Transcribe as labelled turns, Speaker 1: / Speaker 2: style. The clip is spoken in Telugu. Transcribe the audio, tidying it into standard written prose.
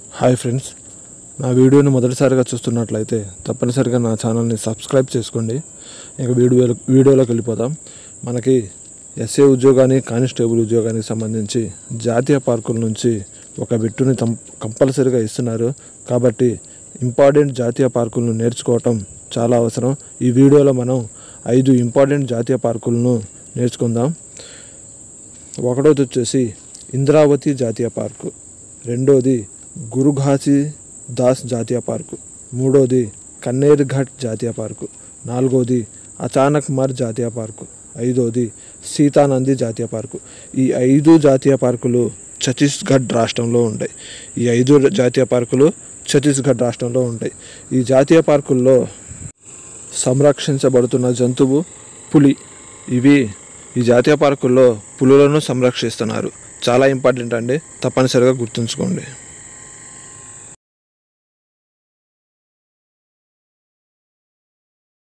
Speaker 1: హాయ్ ఫ్రెండ్స్, నా వీడియోని మొదటిసారిగా చూస్తున్నట్లయితే తప్పనిసరిగా నా ఛానల్ని సబ్స్క్రైబ్ చేసుకోండి. ఇక వీడియోలోకి వెళ్ళిపోదాం. మనకి ఎస్ఏ ఉద్యోగానికి కానిస్టేబుల్ ఉద్యోగానికి సంబంధించి జాతీయ పార్కుల నుంచి ఒక బిట్టుని కంపల్సరీగా ఇస్తున్నారు. కాబట్టి ఇంపార్టెంట్ జాతీయ పార్కులను నేర్చుకోవటం చాలా అవసరం. ఈ వీడియోలో మనం 5 ఇంపార్టెంట్ జాతీయ పార్కులను నేర్చుకుందాం. ఒకటోది వచ్చేసి ఇంద్రావతి జాతీయ పార్కు, రెండోది గురు ఘాసీదాస్ జాతీయ పార్కు, మూడోది కన్నేర్ ఘాట్ జాతీయ పార్కు, నాలుగోది అచానక్ మర్ జాతీయ పార్కు, ఐదోది సీతానంది జాతీయ పార్కు. ఈ 5 జాతీయ పార్కులు ఛత్తీస్గఢ్ రాష్ట్రంలో ఉంటాయి. ఈ 5 జాతీయ పార్కులు ఛత్తీస్గఢ్ రాష్ట్రంలో ఉంటాయి. ఈ జాతీయ పార్కుల్లో సంరక్షించబడుతున్న జంతువు పులి. ఈ జాతీయ పార్కుల్లో పులులను సంరక్షిస్తున్నారు. చాలా ఇంపార్టెంట్ అండి, తప్పనిసరిగా గుర్తుంచుకోండి.